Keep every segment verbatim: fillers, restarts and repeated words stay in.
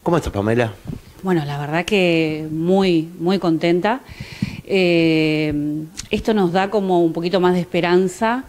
¿Cómo estás, Pamela? Bueno, la verdad que muy, muy contenta. Eh, esto nos da como un poquito más de esperanza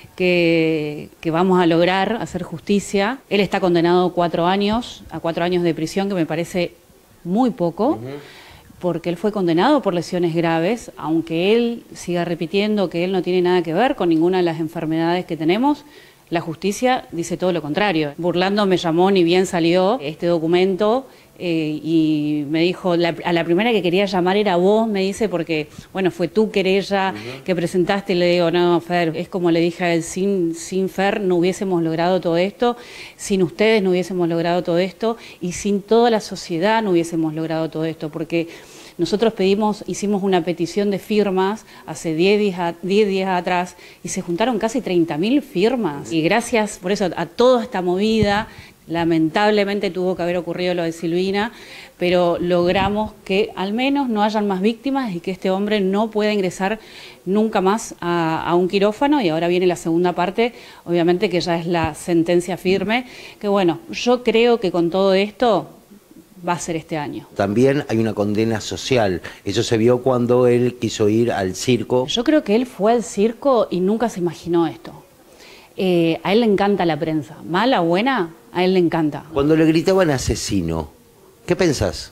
que, que vamos a lograr hacer justicia. Él está condenado cuatro años, a cuatro años de prisión, que me parece muy poco, uh-huh. porque él fue condenado por lesiones graves, aunque él siga repitiendo que él no tiene nada que ver con ninguna de las enfermedades que tenemos. La justicia dice todo lo contrario. Burlando me llamó, ni bien salió este documento, eh, y me dijo, la, a la primera que quería llamar era vos, me dice, porque, bueno, fue tu querella uh-huh. que presentaste, y le digo, no, Fer, es como le dije a él, sin, sin Fer no hubiésemos logrado todo esto, sin ustedes no hubiésemos logrado todo esto, y sin toda la sociedad no hubiésemos logrado todo esto, porque nosotros pedimos, hicimos una petición de firmas hace diez días atrás y se juntaron casi treinta mil firmas. Y gracias por eso a toda esta movida, lamentablemente tuvo que haber ocurrido lo de Silvina, pero logramos que al menos no hayan más víctimas y que este hombre no pueda ingresar nunca más a, a un quirófano. Y ahora viene la segunda parte, obviamente que ya es la sentencia firme, que bueno, yo creo que con todo esto va a ser este año. También hay una condena social. Eso se vio cuando él quiso ir al circo. Yo creo que él fue al circo y nunca se imaginó esto. Eh, a él le encanta la prensa. Mala o buena, a él le encanta. Cuando le gritaban asesino, ¿qué pensás?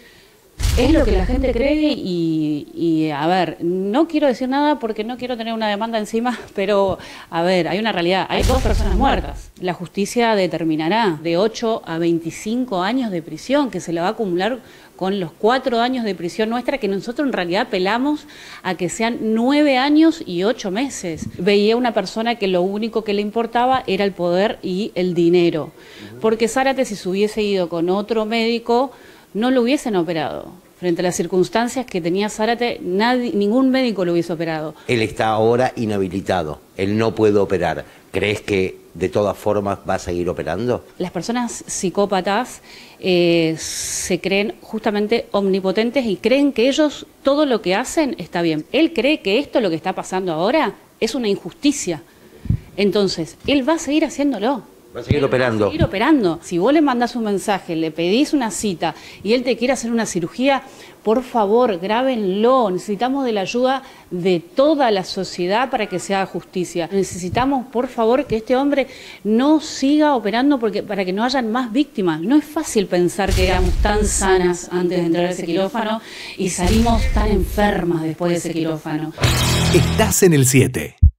Es lo que la gente cree y, y, a ver, no quiero decir nada porque no quiero tener una demanda encima, pero, a ver, hay una realidad, hay dos personas muertas. La justicia determinará de ocho a veinticinco años de prisión, que se le va a acumular con los cuatro años de prisión nuestra, que nosotros en realidad apelamos a que sean nueve años y ocho meses. Veía una persona que lo único que le importaba era el poder y el dinero, porque Zárate, si se hubiese ido con otro médico, no lo hubiesen operado. Frente a las circunstancias que tenía Zárate, nadie, ningún médico lo hubiese operado. Él está ahora inhabilitado, él no puede operar. ¿Crees que de todas formas va a seguir operando? Las personas psicópatas eh, se creen justamente omnipotentes y creen que ellos todo lo que hacen está bien. Él cree que esto, lo que está pasando ahora, es una injusticia. Entonces, él va a seguir haciéndolo. Va a seguir operando. Va a seguir operando. Si vos le mandás un mensaje, le pedís una cita y él te quiere hacer una cirugía, por favor, grábenlo. Necesitamos de la ayuda de toda la sociedad para que se haga justicia. Necesitamos, por favor, que este hombre no siga operando porque, para que no hayan más víctimas. No es fácil pensar que éramos tan sanas antes de entrar a ese quirófano y salimos tan enfermas después de ese quirófano. Estás en el siete.